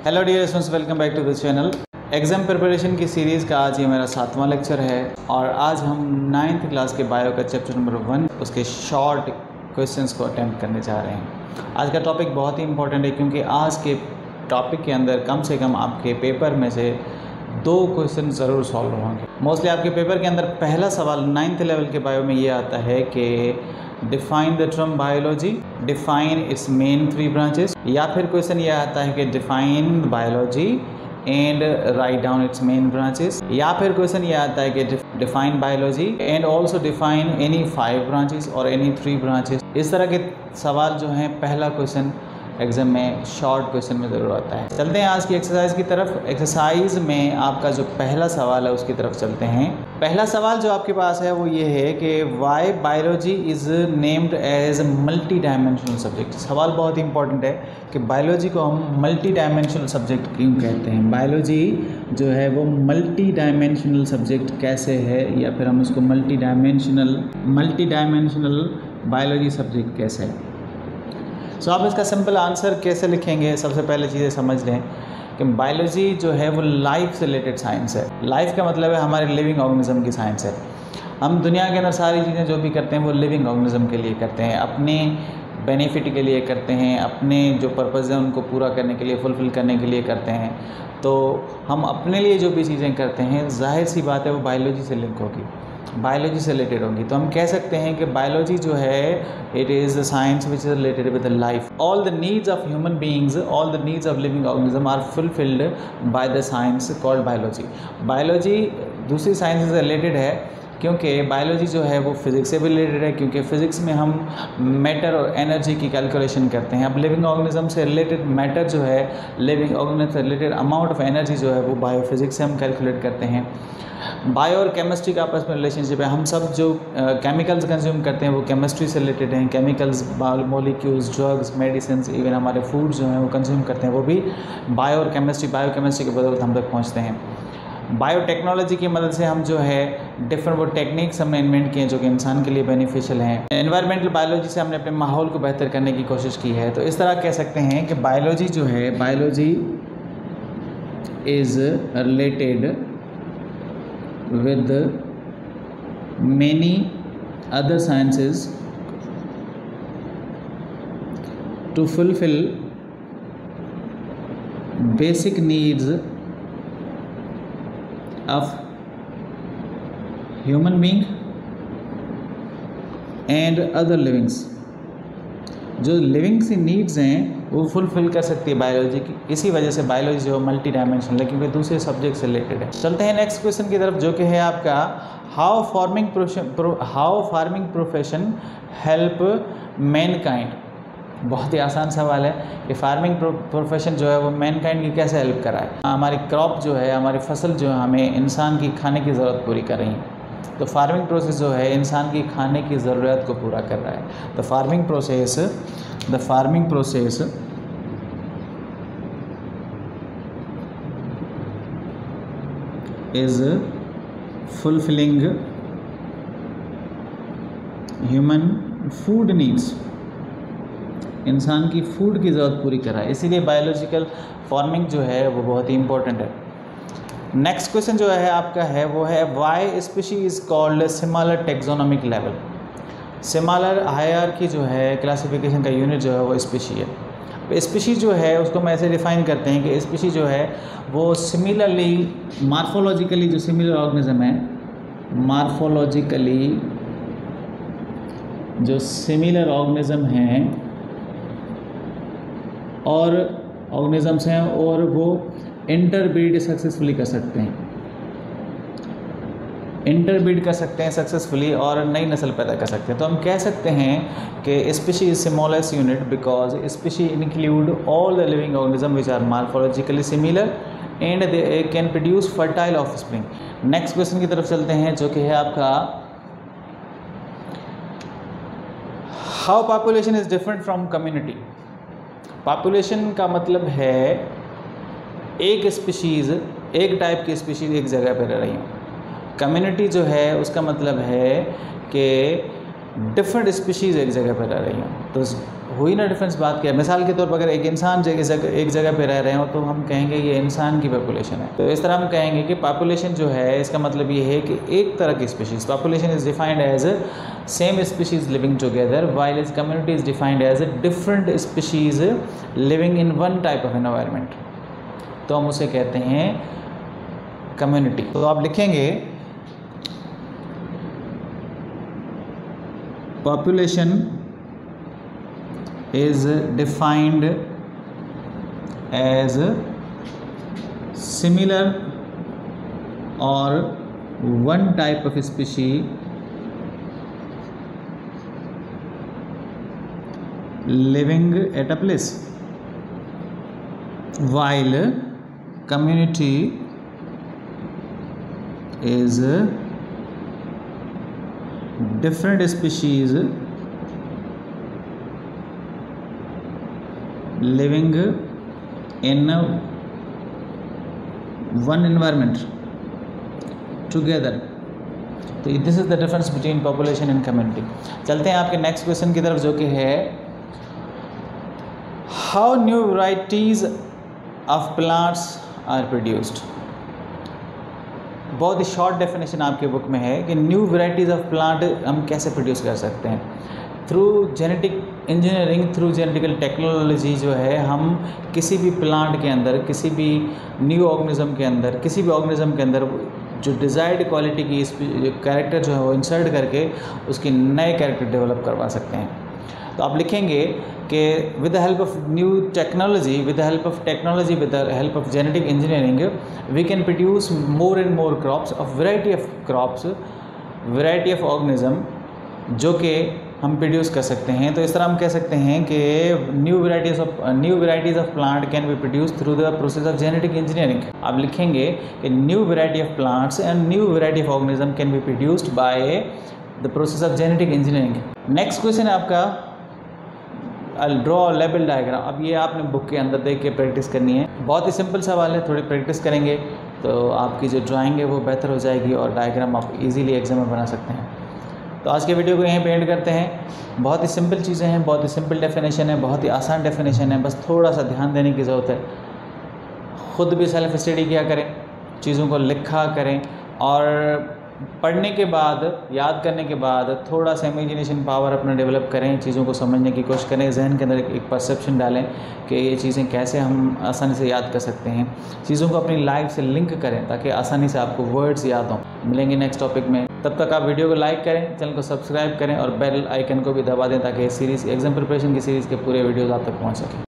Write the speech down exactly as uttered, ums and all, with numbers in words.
Hello dear students, welcome back to this channel. Exam preparation की series का आज ये मेरा सातवां लेक्चर है और आज हम नाइन्थ क्लास के बायो का चैप्टर नंबर वन उसके शॉर्ट क्वेश्चंस को अटेम्प्ट करने जा रहे हैं। आज का टॉपिक बहुत ही इंपॉर्टेंट है क्योंकि आज के टॉपिक के अंदर कम से कम आपके पेपर में से दो क्वेश्चन ज़रूर सॉल्व होंगे। मोस्टली आपके पेपर के अंदर पहला सवाल नाइन्थ लेवल के बायो में ये आता है कि define the term biology, define its main three branches, या फिर क्वेश्चन ये आता है कि define biology and write down its main branches, या फिर क्वेश्चन ये आता है कि define biology and also define any five branches और एनी थ्री ब्रांचेस। इस तरह के सवाल जो हैं पहला क्वेश्चन एग्जाम में शॉर्ट क्वेश्चन में ज़रूर आता है। चलते हैं आज की एक्सरसाइज की तरफ। एक्सरसाइज में आपका जो पहला सवाल है उसकी तरफ चलते हैं। पहला सवाल जो आपके पास है वो ये है कि why biology is named as multi dimensional subject. सवाल बहुत ही इंपॉर्टेंट है कि बायोलॉजी को हम मल्टी डायमेंशनल सब्जेक्ट क्यों कहते हैं। बायोलॉजी जो है वो मल्टी डायमेंशनल सब्जेक्ट कैसे है, या फिर हम उसको multi dimensional multi dimensional biology subject कैसे है। सो so, आप इसका सिंपल आंसर कैसे लिखेंगे, सबसे पहले चीज़ें समझ लें कि बायोलॉजी जो है वो लाइफ से रिलेटेड साइंस है। लाइफ का मतलब है हमारे लिविंग ऑर्गेनिज्म की साइंस है। हम दुनिया के अंदर सारी चीज़ें जो भी करते हैं वो लिविंग ऑर्गेनिज्म के लिए करते हैं, अपने बेनिफिट के लिए करते हैं, अपने जो पर्पज़ है उनको पूरा करने के लिए, फुलफ़िल करने के लिए करते हैं। तो हम अपने लिए जो भी चीज़ें करते हैं जाहिर सी बात है वो बायोलॉजी से लिंक होगी, बायोलॉजी से रिलेटेड होगी। तो हम कह सकते हैं कि बायोलॉजी जो है it is the science which is related with the life. All the needs of human beings, all the needs of living organism are fulfilled by the science called biology. Biology दूसरी science से related है क्योंकि biology जो है वो physics से भी related है, क्योंकि फ़िज़िक्स में हम मैटर और एनर्जी की कैलकुलेशन करते हैं। अब लिविंग ऑर्गेनिज्म से रिलेटेड मैटर जो है, लिविंग ऑर्गेनिज्म से रिलेटेड अमाउंट ऑफ एनर्जी जो है वो बायोफिज़िक्स से हम कैलकुलेट करते हैं। बायो और केमिस्ट्री का आपस में रिलेशनशिप है। हम सब जो केमिकल्स uh, कंज्यूम करते हैं वो केमिस्ट्री से रिलेटेड हैं। Chemicals, molecules, drugs, medicine, even हमारे फूड जो हैं वो कंज्यूम करते हैं वो भी बायो और केमिस्ट्री बायो केमिस्ट्री की बदौलत हम तक पहुँचते हैं। बायोटेक्नोलॉजी की मदद से हम जो है डिफरेंट वो टेक्निक्स हमने इन्वेंट किए हैं जो कि इंसान के लिए बेनिफिशियल हैं। एनवायरमेंटल बायोलॉजी से हमने अपने माहौल को बेहतर करने की कोशिश की है। तो इस तरह कह सकते हैं कि बायोलॉजी जो है, biology is related with many other sciences to fulfill basic needs of human being and other livings। जो लिविंग सी नीड्स हैं वो फुलफिल कर सकती है बायोलॉजी की। इसी वजह से बायोलॉजी जो है मल्टी डायमेंशनल है क्योंकि दूसरे सब्जेक्ट से रिलेटेड है। चलते हैं नेक्स्ट क्वेश्चन की तरफ जो कि है आपका how farming how farming profession help mankind. बहुत ही आसान सवाल है कि फार्मिंग प्रोफेशन जो है वो मैनकाइंड की कैसे हेल्प कर रहा है। हमारी क्रॉप जो है, हमारी फसल जो है हमें इंसान की खाने की ज़रूरत पूरी कर रही है। तो फार्मिंग प्रोसेस जो है इंसान की खाने की ज़रूरत को पूरा कर रहा है। तो farming process the farming process is fulfilling human food needs. इंसान की फूड की ज़रूरत पूरी कर रहा है, इसीलिए बायोलॉजिकल फार्मिंग जो है वो बहुत ही इंपॉर्टेंट है। नेक्स्ट क्वेश्चन जो है आपका है वो है why species is called similar taxonomic level. Similar hierarchy जो है क्लासिफिकेशन का यूनिट जो है वो स्पीशी है। स्पीशी जो है उसको हम ऐसे डिफाइन करते हैं कि स्पीशी जो है वो सिमिलरली मार्फोलॉजिकली जो सिमिलर ऑर्गेनिज्म है, मार्फोलॉजिकली जो सिमिलर ऑर्गेनिज्म हैं और ऑर्गेनिजम्स हैं और वो इंटरब्रीड सक्सेसफुली कर सकते हैं, इंटरब्रीड कर सकते हैं सक्सेसफुली और नई नस्ल पैदा कर सकते हैं। तो हम कह सकते हैं कि species is smallest unit because species include all the living organism which are morphologically similar and they can produce fertile offspring. Next question की तरफ चलते हैं जो कि है आपका how population is different from community. Population का मतलब है एक स्पीशीज़, एक टाइप की स्पीशीज़ एक जगह पर रह रही हूँ। कम्युनिटी जो है उसका मतलब है कि डिफरेंट स्पीशीज़ एक जगह पर रह रही हैं। तो हुई ना डिफरेंस बात क्या है। मिसाल के तौर पर अगर एक इंसान जगह जगह एक जगह पे रह रहे हो तो हम कहेंगे ये इंसान की पॉपुलेशन है। तो इस तरह हम कहेंगे कि पॉपुलेशन जो है इसका मतलब ये है कि एक तरह की species, population is defined as same species living together while is community is defined as different species living in one type of environment. तो हम उसे कहते हैं कम्युनिटी। तो आप लिखेंगे population is defined as similar or one type of species living at a place, while community is different species living in one environment together। तो this is the difference between population and community. चलते हैं आपके next question की तरफ, जो कि है how new varieties of plants are produced. बहुत ही शॉर्ट डेफिनेशन आपके बुक में है कि न्यू वैरायटीज़ ऑफ प्लांट हम कैसे प्रोड्यूस कर सकते हैं। Through genetic engineering, through genetical technology जो है हम किसी भी प्लांट के अंदर, किसी भी न्यू ऑर्गेनिज्म के अंदर, किसी भी ऑर्गेनिज्म के अंदर जो डिज़ायर्ड क्वालिटी की कैरेक्टर जो है वो इंसर्ट करके उसकी नए कैरेक्टर डेवलप करवा सकते हैं। तो आप लिखेंगे कि with the help of new technology, with the help of technology, with the help of genetic engineering we can produce more and more crops of variety of crops, variety of organism जो कि हम produce कर सकते हैं। तो इस तरह हम कह सकते हैं कि new varieties of new varieties of plant can be produce through the process of genetic engineering. आप लिखेंगे कि new variety of plants and new variety of organism can be produced by the process of genetic engineering. Next question है आपका I draw label diagram. अब ये आपने book के अंदर देख के प्रैक्टिस करनी है। बहुत ही सिंपल सवाल है, थोड़ी प्रैक्टिस करेंगे तो आपकी जो ड्राइंग है वो बेहतर हो जाएगी और डायग्राम आप इजीली एग्जाम में बना सकते हैं। तो आज के वीडियो को यहीं पे एंड करते हैं। बहुत ही सिंपल चीज़ें हैं, बहुत ही सिंपल डेफिनेशन है, बहुत ही आसान डेफिनेशन है, बस थोड़ा सा ध्यान देने की ज़रूरत है। ख़ुद भी सेल्फ स्टडी किया करें, चीज़ों को लिखा करें और पढ़ने के बाद, याद करने के बाद थोड़ा सा इमेजिनेशन पावर अपना डेवलप करें, चीज़ों को समझने की कोशिश करें, जहन के अंदर एक परसेप्शन डालें कि ये चीज़ें कैसे हम आसानी से याद कर सकते हैं। चीज़ों को अपनी लाइफ से लिंक करें ताकि आसानी से आपको वर्ड्स याद हों। मिलेंगे नेक्स्ट टॉपिक में, तब तक आप वीडियो को लाइक करें, चैनल को सब्सक्राइब करें और बेल आइकन को भी दबा दें ताकि सीरीज़ एग्जाम प्रिपरेशन की सीरीज़ के पूरे वीडियोज़ आप तक पहुँच सकें।